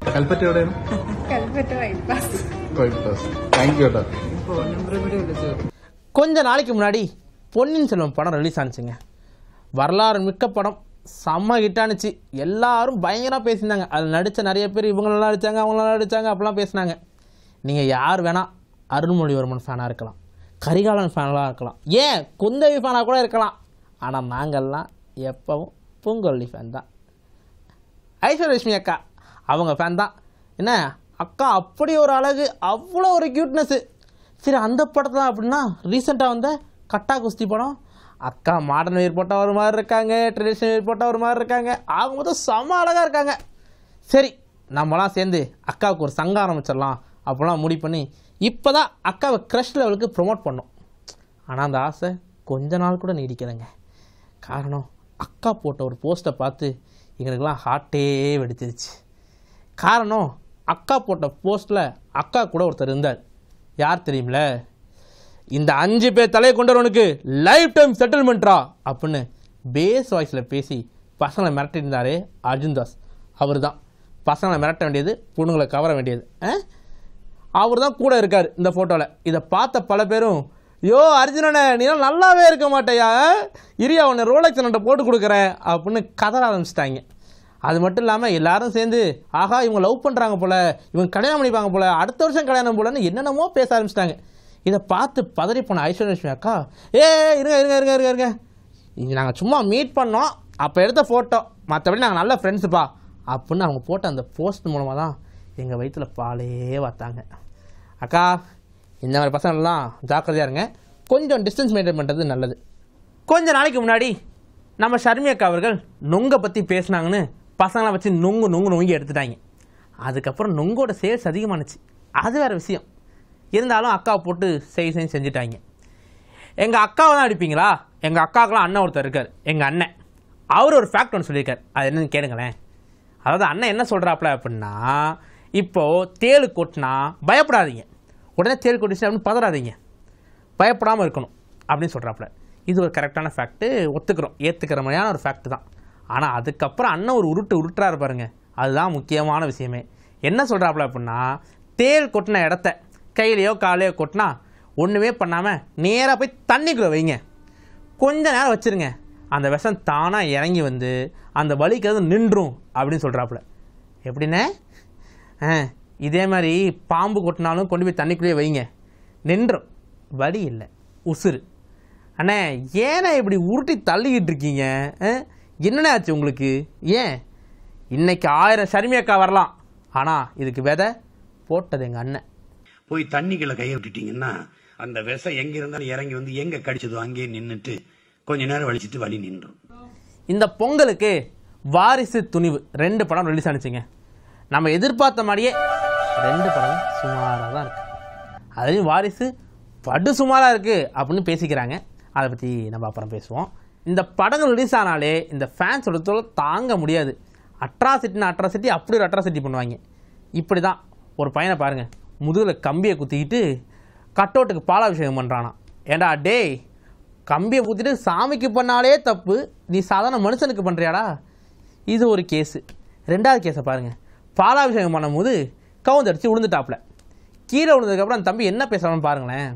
கொஞ்ச நாளைக்கு முன்னாடி பொன்னியின் செல்வன் படம் ரிலீஸ் ஆனிச்சுங்க. வரலாறு மிக்க படம், செம்ம ஹிட்டானுச்சு. எல்லாரும் பயங்கரமாக பேசியிருந்தாங்க. அதில் நடித்த நிறைய பேர் இவங்க நல்லா நடித்தாங்க அவங்க நல்லா நடித்தாங்க அப்படிலாம் பேசினாங்க. நீங்கள் யார் வேணால் அருள்மொழிவர்மன் ஃபேனாக இருக்கலாம், கரிகாலன் ஃபேனாக இருக்கலாம், ஏன் குந்தவி ஃபேனாக கூட இருக்கலாம். ஆனால் நாங்கள்லாம் எப்பவும் பூங்கொல்லி ஃபேன் தான். ஐஸ்வர்யலட்சுமி அக்கா அவங்க ஃபேன் தான். என்ன அக்கா அப்படி ஒரு அழகு, அவ்வளோ ஒரு க்யூட்னஸ்ஸு. சரி, அந்த படத்தில் அப்படின்னா ரீசெண்டாக வந்த கட்டா குஸ்தி படம், அக்கா மாடர்ன் வேர் போட்டால் ஒரு மாதிரி இருக்காங்க, ட்ரெடிஷ்னல் வேர் போட்டால் ஒரு மாதிரி இருக்காங்க, ஆகும்போது செம்ம அழகாக இருக்காங்க. சரி, நம்மளாம் சேர்ந்து அக்காவுக்கு ஒரு சங்கம் ஆரம்பிச்சிடலாம் அப்படிலாம் முடிவு பண்ணி இப்போ தான் அக்காவை க்ரஷ் லெவலுக்கு ப்ரொமோட் பண்ணோம். ஆனால் அந்த ஆசை கொஞ்ச நாள் கூட நீடிக்கலைங்க. காரணம், அக்கா போட்ட ஒரு போஸ்ட்டை பார்த்து எங்களுக்கெல்லாம் ஹார்ட்டே வெடிச்சிருச்சு. காரணம், அக்கா போட்ட போஸ்ட்டில் அக்கா கூட ஒருத்தர் இருந்தார். யார் தெரியுமில்ல? இந்த அஞ்சு பேர் தலையை கொண்டவனுக்கு லைஃப் டைம் செட்டில்மெண்ட்ரா அப்படின்னு பேஸ் வாய்ஸில் பேசி பசங்களை மிரட்டியிருந்தாரே அர்ஜுன் தாஸ். அவர் தான் பசங்களை மிரட்ட வேண்டியது, பொண்ணுங்களை கவர வேண்டியது. அவர் தான் கூட இருக்கார் இந்த ஃபோட்டோவில். இதை பார்த்த பல பேரும், யோ அர்ஜுனனை நீலாம் நல்லாவே இருக்க மாட்டேயா, இரியா உன்னை ரோலெக்ஸ் நட்டை போட்டு கொடுக்குறேன் அப்படின்னு கதற ஆரம்பிச்சிட்டாங்க. அது மட்டும் இல்லாமல் எல்லாரும் சேர்ந்து, ஆகா இவங்க லவ் பண்ணுறாங்க போல், இவங்க கல்யாணம் பண்ணிப்பாங்க போல், அடுத்த வருஷம் கல்யாணம் போலன்னு என்னென்னமோ பேச ஆரம்பிச்சிட்டாங்க. இதை பார்த்து பதறி போன ஐஸ்வர்யலட்சுமி அக்கா, ஏ இருங்க இருங்க இருங்க இருங்க இருங்க இங்கே நாங்கள் சும்மா மீட் பண்ணோம், அப்போ எடுத்த ஃபோட்டோ, மற்றபடி நாங்கள் நல்ல ஃப்ரெண்ட்ஸுப்பா அப்படின்னு அவங்க போட்ட அந்த போஸ்ட் மூலமாக தான் எங்கள் வயிற்றில் பாலே வாத்தாங்க. அக்கா, இந்த மாதிரி பசங்கள்லாம் ஜாக்கிரதையாக இருங்க, கொஞ்சம் டிஸ்டன்ஸ் மெயின்டைன் பண்ணுறது நல்லது. கொஞ்சம் நாளைக்கு முன்னாடி நம்ம ஷர்மி அக்கா அவர்கள் நொங்கை பற்றி பேசினாங்கன்னு பசங்களாம் வச்சு நொங்கு நொங்கு நொங்கி எடுத்துட்டாங்க. அதுக்கப்புறம் நொங்கோட சேல்ஸ் அதிகமானுச்சு, அது வேறு விஷயம். இருந்தாலும் அக்காவை போட்டு செய் செஞ்சு செஞ்சுட்டாங்க. எங்கள் அக்காவை தான் அடிப்பீங்களா? எங்கள் அக்காவுக்குலாம் அண்ணன் ஒருத்தர் இருக்கார், எங்கள் அண்ணன். அவர் ஒரு ஃபேக்ட் ஒன்று சொல்லியிருக்கார், அது என்னன்னு கேளுங்களேன். அதாவது அண்ணன் என்ன சொல்கிறாப்புல அப்படின்னா, இப்போது தேள் கொட்டினா பயப்படாதீங்க, உடனே தேள் கொட்டிச்சு அப்படின்னு பதறாதீங்க, பயப்படாமல் இருக்கணும் அப்படின்னு சொல்கிறாப்புல. இது ஒரு கரெக்டான ஃபேக்ட்டு, ஒத்துக்கிறோம், ஏற்றுக்கிற மாதிரியான ஒரு ஃபேக்ட் தான். ஆனால் அதுக்கப்புறம் அண்ணன் ஒரு உருட்டு உருட்டுறாரு பாருங்க, அதுதான் முக்கியமான விஷயமே. என்ன சொல்கிறாப்புல அப்படின்னா, தேள் கொட்டின இடத்த கையிலையோ காலையோ கொட்டினா ஒன்றுமே பண்ணாமல் நேராக போய் தண்ணிக்குள்ளே வைங்க, கொஞ்ச நேரம் வச்சுருங்க, அந்த விஷம் தானாக இறங்கி வந்து அந்த வலிக்கிறது நின்றும் அப்படின்னு சொல்கிறாப்புல. எப்படின்னே? ஆ இதே மாதிரி பாம்பு கொட்டினாலும் கொண்டு போய் தண்ணிக்குள்ளேயே வைங்க, நின்றும், வலி இல்லை, உசுறு. அண்ணே ஏன்னா இப்படி உருட்டி தள்ளிக்கிட்டு இருக்கீங்க? என்னென்ன ஆச்சு உங்களுக்கு? ஏன் இன்னைக்கு ஆயிரம் ஷர்மி அக்கா வரலாம், ஆனால் இதுக்கு விதை போட்டது எங்கள் அண்ணன். போய் தண்ணிக்குள்ள கையை விட்டுட்டீங்கன்னா அந்த விஷம் எங்க இருந்தாலும் இறங்கி வந்து எங்க கடிச்சதோ அங்கேயே நின்றுட்டு கொஞ்ச நேரம் வலிச்சுட்டு வலி நின்றும். இந்த பொங்கலுக்கு வாரிசு, துணிவு ரெண்டு படம் ரிலீஸ் ஆனிச்சுங்க. நம்ம எதிர்பார்த்த மாதிரியே ரெண்டு படம் சுமாராக தான் இருக்கு. அதுலேயும் வாரிசு படு சுமாராக இருக்குது அப்படின்னு பேசிக்கிறாங்க, அதை பற்றி நம்ம அப்புறம் பேசுவோம். இந்த படங்கள் ரிலீஸ் ஆனாலே இந்த ஃபேன்ஸோட தோல் தாங்க முடியாது. அட்ராசிட்டின்னு அட்ராசிட்டி அப்படி ஒரு அட்ராசிட்டி பண்ணுவாங்க. இப்படி தான் ஒரு பையனை பாருங்கள், முதுகில் கம்பியை குத்திக்கிட்டு கட்டோட்டுக்கு பாலாபிஷேகம் பண்ணுறானா. ஏண்டா டேய், கம்பியை குத்திட்டு சாமிக்கு பண்ணாலே தப்பு, நீ சாதாரண மனுஷனுக்கு பண்ணுறியாடா? இது ஒரு கேஸு. ரெண்டாவது கேஸை பாருங்கள், பாலாபிஷேகம் பண்ணும்போது கவுந்தடிச்சு விழுந்துட்டாப்புல. கீழே விழுந்ததுக்கப்புறம் அந்த தம்பி என்ன பேசுகிறான்னு பாருங்களேன்.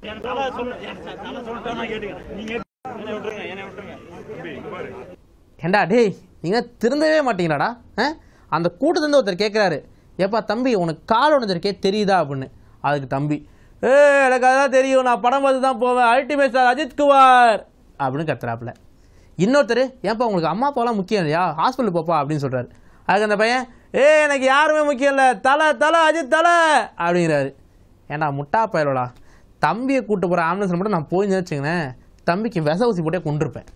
ஏண்டா டேய், நீங்கள் திருந்தவே மாட்டீங்களாடா? அந்த கூட்டத்துலேருந்து ஒருத்தர் கேட்குறாரு, ஏப்பா தம்பி உனக்கு கால் உடஞ்சிருக்கே தெரியுதா அப்படின்னு. அதுக்கு தம்பி, ஏ எனக்கு அதான் தெரியும், நான் படம் பார்த்து தான் போவேன், அல்டிமேட் ஸ்டார் அஜித் குமார் அப்படின்னு கத்துறாப்புல. இன்னொருத்தர், ஏன்ப்பா உங்களுக்கு அம்மா அப்பாலாம் முக்கியம் இல்லையா, ஹாஸ்பிட்டல் போப்பா அப்படின்னு சொல்கிறாரு. அதுக்கு அந்த பையன், ஏ எனக்கு யாருமே முக்கியம் இல்லை, தலை தலை அஜித் தலை அப்படிங்கிறாரு. ஏன்னா முட்டா பயலோடா, தம்பியை கூப்பிட்டு போகிற ஆம்புலன்ஸில் மட்டும் நான் போய் நினச்சிங்கண்ணேன், தம்பிக்கு விச ஊசி போட்டே கொண்டிருப்பேன்.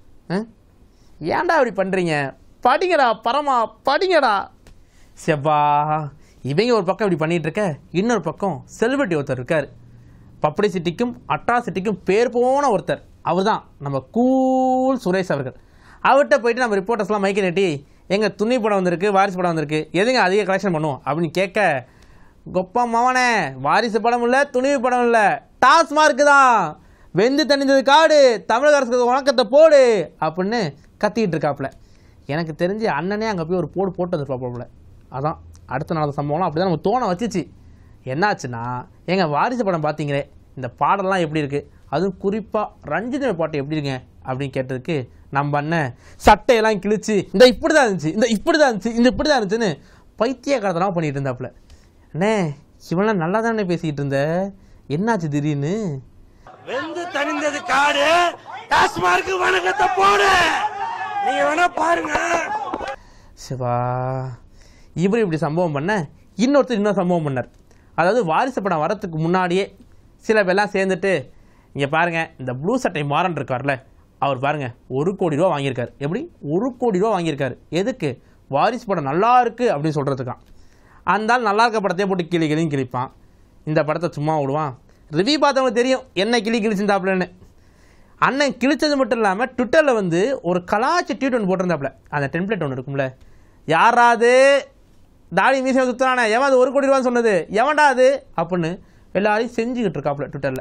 ஏன்டா இப்படி பண்ணுறீங்க? படிங்கடா பரமா, படிங்கடா. செப்பா, இவங்க ஒரு பக்கம் இப்படி பண்ணிகிட்டு இருக்க, இன்னொரு பக்கம் செலிபிரிட்டி ஒருத்தர் இருக்கார், பப்ளிசிட்டிக்கும் அட்ராசிட்டிக்கும் பேர் போன ஒருத்தர். அவர் தான் நம்ம கூல் சுரேஷ் அவர்கள். அவர்கிட்ட போயிட்டு நம்ம ரிப்போர்ட்டர்ஸ்லாம் மைக்கை நட்டி, எங்கள் துணி படம் வந்திருக்கு, வாரிசு படம் வந்திருக்கு, எதுங்க அதிக கலெக்ஷன் பண்ணுவோம் அப்படின்னு கேட்க, கொப்பா மவனே, வாரிசு படம் இல்லை, துணிவு படம் இல்லை, டாஸ்மார்க்கு தான், வெந்து தணிந்தது காடு, தமிழக அரசுக்கு வணக்கத்தை போடு அப்படின்னு கத்திக்கிட்டு இருக்காப்புல. எனக்கு தெரிஞ்சு அண்ணனே அங்கே போய் ஒரு போடு போட்டு வந்துருப்பாப்புல. அதான் அடுத்த நாள் சம்பவம்லாம் அப்படி தான் நம்ம தோண வச்சிச்சு. என்னாச்சுன்னா, எங்கள் வாரிசு படம் பார்த்தீங்களே, இந்த பாடலாம் எப்படி இருக்குது, அதுவும் குறிப்பாக ரஞ்சிதமே பாட்டு எப்படி இருக்குங்க அப்படின்னு கேட்டதுக்கு நம்ம அண்ணன் சட்டையெல்லாம் கிழிச்சு, இந்த இப்படி தான் இருந்துச்சு, இந்த இப்படி தான் இருந்துச்சு, இந்த இப்படி தான் இருந்துச்சுன்னு பைத்தியக்காரத்தெல்லாம் பண்ணிட்டு இருந்தாப்புல. அண்ணே இவெல்லாம் நல்லா தானே பேசிக்கிட்டு இருந்த, என்னாச்சு திடீர்னு? வெந்து தணிந்தது காடு, டாஸ்மார்க்கு வணக்கத்தை போடு, நீங்க வேணா பாருங்க. சிவா, இவர் இப்படி சம்பவம் பண்ண, இன்னொருத்தர் இன்னொரு சம்பவம் பண்ணார். அதாவது வாரிசு படம் வரத்துக்கு முன்னாடியே சில பேர்லாம் சேர்ந்துட்டு, இங்கே பாருங்கள் இந்த ப்ளூ சட்டை மாறன் இருக்கார்ல, அவர் பாருங்கள் ஒரு கோடி ரூபா வாங்கியிருக்காரு. எப்படி ஒரு கோடி ரூபா வாங்கியிருக்காரு? எதுக்கு? வாரிசு படம் நல்லா இருக்குது அப்படின்னு சொல்கிறதுக்கான். அந்த ஆள் நல்லா இருக்க படத்தையே போட்டு கிளி கிளியும் கிழிப்பான், இந்த படத்தை சும்மா விடுவான். ரிவ்யூ பார்த்தவங்களுக்கு தெரியும் என்ன கிளி கிழிச்சிருந்தாப்புலன்னு. அண்ணன் கிழிச்சது மட்டும் இல்லாமல் ட்விட்டரில் வந்து ஒரு கலாச்சி ட்வீட் ஒன்று போட்டிருந்தாப்புல. அந்த டெம்ப்ளேட் ஒன்று இருக்கும்ல, யாராவது தாடி மீசியம் சுற்றுறானே, எவன் அது ஒரு கோடி ரூபான்னு சொன்னது, எவன்டா அது அப்படின்னு எல்லாரையும் செஞ்சுக்கிட்டு இருக்காப்புல ட்விட்டரில்.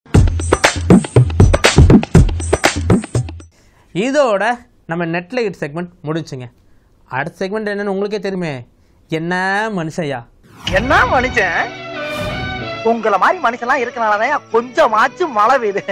இதோட நம்ம நெட்லைட் செக்மெண்ட் முடிச்சுங்க. அடுத்த செக்மெண்ட் என்னன்னு உங்களுக்கே தெரியுமே, என்ன மனுஷையா, என்ன மனுஷன், உங்களை மாதிரி மனுஷன்லாம் இருக்கனாலதான் கொஞ்சமாச்சும் மழை பெய்யுது.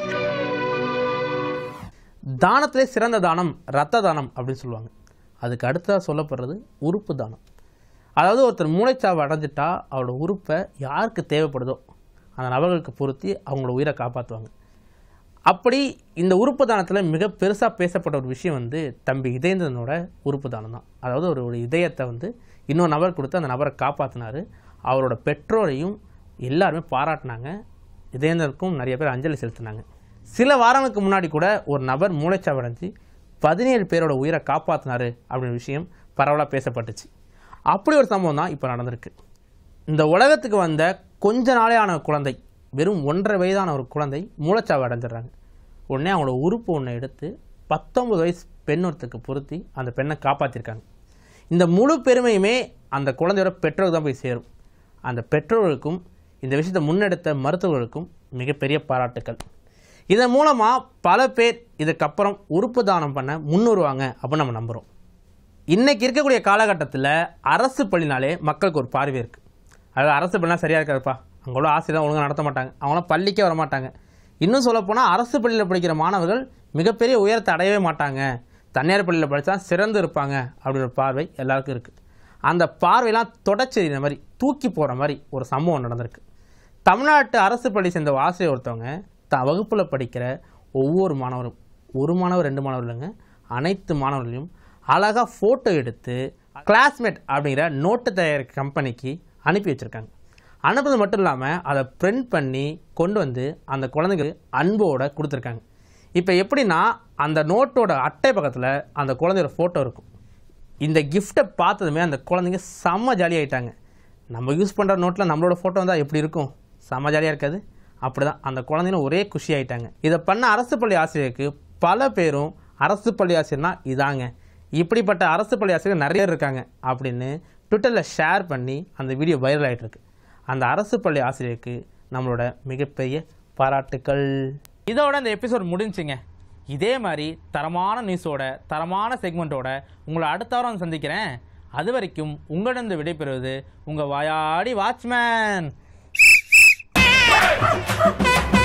தானத்திலே சிறந்த தானம் ரத்த தானம் அப்படின்னு சொல்லுவாங்க. அதுக்கு அடுத்ததாக சொல்லப்படுறது உறுப்பு தானம். அதாவது ஒருத்தர் மூளைச்சாவை அடைஞ்சிட்டா அவரோட உறுப்பை யாருக்கு தேவைப்படுதோ அந்த நபர்களுக்கு பொருத்தி அவங்களோட உயிரை காப்பாற்றுவாங்க. அப்படி இந்த உறுப்பு தானத்தில் மிக பெருசாக பேசப்பட்ட ஒரு விஷயம் வந்து தம்பி இதயேந்திரனோட உறுப்பு தானம் தான். அதாவது ஒரு ஒரு இதயத்தை வந்து இன்னொரு நபர் கொடுத்து அந்த நபரை காப்பாற்றினார். அவரோட பெற்றோரையும் எல்லாருமே பாராட்டினாங்க. இதயேந்திரனுக்கும் நிறைய பேர் அஞ்சலி செலுத்தினாங்க. சில வாரங்களுக்கு முன்னாடி கூட ஒரு நபர் மூளைச்சாவடைஞ்சு பதினேழு பேரோட உயிரை காப்பாற்றினார் அப்படின்ற விஷயம் பரவலாக பேசப்பட்டுச்சு. அப்படி ஒரு சம்பவம் தான் இப்போ நடந்திருக்கு. இந்த உலகத்துக்கு வந்த கொஞ்ச நாளே ஆன குழந்தை, வெறும் ஒன்றரை வயதான ஒரு குழந்தை மூளைச்சாவு அடைஞ்சிடுறாங்க. உடனே அவங்களோட உறுப்பு ஒன்றை எடுத்து பத்தொம்பது வயசு பெண் ஒருத்துக்கு பொருத்தி அந்த பெண்ணை காப்பாற்றிருக்காங்க. இந்த முழு பெருமையுமே அந்த குழந்தையோட பெற்றோருக்கு தான் போய் சேரும். அந்த பெற்றோர்களுக்கும் இந்த விஷயத்தை முன்னெடுத்த மருத்துவர்களுக்கும் மிகப்பெரிய பாராட்டுக்கள். இதன் மூலமாக பல பேர் இதுக்கப்புறம் உறுப்பு தானம் பண்ண முன்வருவாங்க அப்படின்னு நம்ம நம்புகிறோம். இன்றைக்கி இருக்கக்கூடிய காலகட்டத்தில் அரசு பள்ளினாலே மக்களுக்கு ஒரு பார்வை இருக்குது. அதாவது அரசு பள்ளினா சரியாக இருக்காதுப்பா, அவங்களோட ஆசிரியர் ஒழுங்காக நடத்த மாட்டாங்க, அவங்களாம் பள்ளிக்கே வரமாட்டாங்க. இன்னும் சொல்லப்போனால் அரசு பள்ளியில் படிக்கிற மாணவர்கள் மிகப்பெரிய உயரத்தை அடையவே மாட்டாங்க, தனியார் பள்ளியில் படித்தா சிறந்து இருப்பாங்க அப்படின்ற பார்வை எல்லாருக்கும் இருக்குது. அந்த பார்வையெல்லாம் தொடச்செறிகிற மாதிரி தூக்கி போகிற மாதிரி ஒரு சம்பவம் நடந்திருக்கு. தமிழ்நாட்டு அரசு பள்ளி சேர்ந்த ஆசிரியர் ஒருத்தவங்க த வகுப்பில் படிக்கிற ஒவ்வொரு மாணவரும், ஒரு மாணவர் ரெண்டு மாணவர் இல்லைங்க, அனைத்து மாணவர்களையும் அழகாக ஃபோட்டோ எடுத்து கிளாஸ்மேட் அப்படிங்கிற நோட்டு தயாரிக்க கம்பெனிக்கு அனுப்பி வச்சுருக்காங்க. அனுப்புறது மட்டும் இல்லாமல் அதை பிரிண்ட் பண்ணி கொண்டு வந்து அந்த குழந்தைங்களுக்கு அன்போடு கொடுத்துருக்காங்க. இப்போ எப்படின்னா அந்த நோட்டோட அட்டை பக்கத்தில் அந்த குழந்தையோட ஃபோட்டோ இருக்கும். இந்த கிஃப்ட்டை பார்த்ததுமே அந்த குழந்தைங்க செம்ம ஜாலியாகிட்டாங்க. நம்ம யூஸ் பண்ணுற நோட்டில் நம்மளோட ஃபோட்டோ வந்தால் எப்படி இருக்கும், செம்ம ஜாலியாக இருக்காது? அப்படி தான் அந்த குழந்தைங்க ஒரே குஷியாயிட்டாங்க. இதை பண்ண அரசு பள்ளி ஆசிரியருக்கு பல பேரும் அரசு பள்ளி ஆசிரியர்னா இதாங்க, இப்படிப்பட்ட அரசு பள்ளி ஆசிரியர் நிறைய இருக்காங்க அப்படின்னு ட்விட்டரில் ஷேர் பண்ணி அந்த வீடியோ வைரல் ஆகிட்டு இருக்கு. அந்த அரசு பள்ளி ஆசிரியருக்கு நம்மளோட மிகப்பெரிய பாராட்டுக்கள். இதோட இந்த எபிசோட் முடிஞ்சுங்க. இதே மாதிரி தரமான நியூஸோட தரமான செக்மெண்ட்டோட உங்களை அடுத்த வாரம் சந்திக்கிறேன். அது வரைக்கும் உங்களிடம் விடைபெறுவது உங்கள் வாயாடி வாட்ச்மேன்.